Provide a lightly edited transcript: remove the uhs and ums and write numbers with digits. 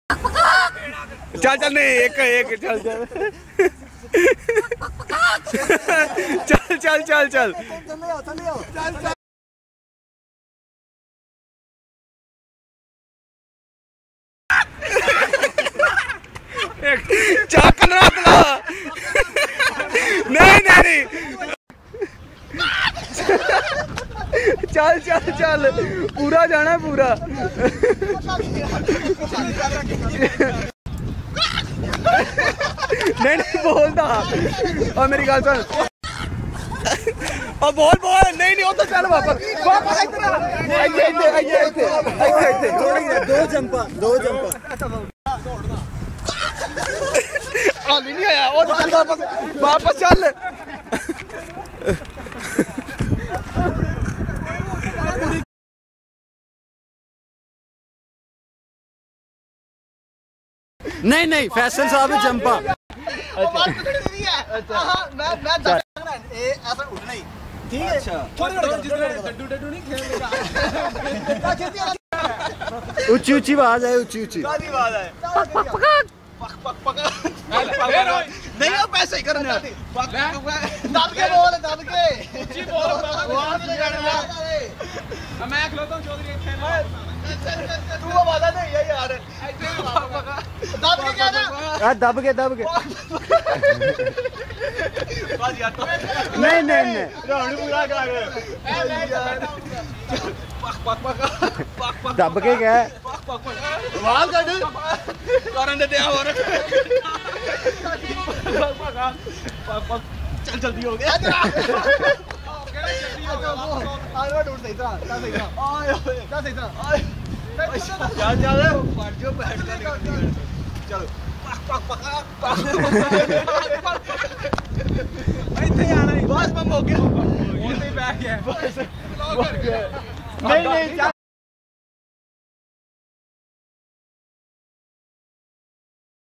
चल चल नहीं एक एक चल चल चल चल चल चल नहीं नहीं चल चल चल पूरा जाना पूरा नहीं बोलता और मेरी गल सुन और बोल बोल नहीं वो तो चल वापस दो जंपा नहीं आया और चल वापस चल नहीं नहीं फैसल साहब जंपा ठीक है ऊंची ऊंची आवाज है ऊंची ऊंची नहीं वो पैसे ही करने दब के बोल दब के ऊंची बोल मैं खलोता हूं चौधरी तू वो वादा नहीं है यार दब के क्या ना दब के बस यार नहीं नहीं नहीं राउंड पूरा करा गए दब के क्या वाल कट करन दे दे और चल जल्दी हो गया आयो ढूंढ सही तरह आयो सही तरह चल चल फट जो बैठ जा चल ਇੱਥੇ ਆਣਾ ਬਸ ਮੈਂ ਹੋ ਗਿਆ ਉੱਥੇ ਹੀ ਬੈਠ ਗਿਆ ਨਹੀਂ ਨਹੀਂ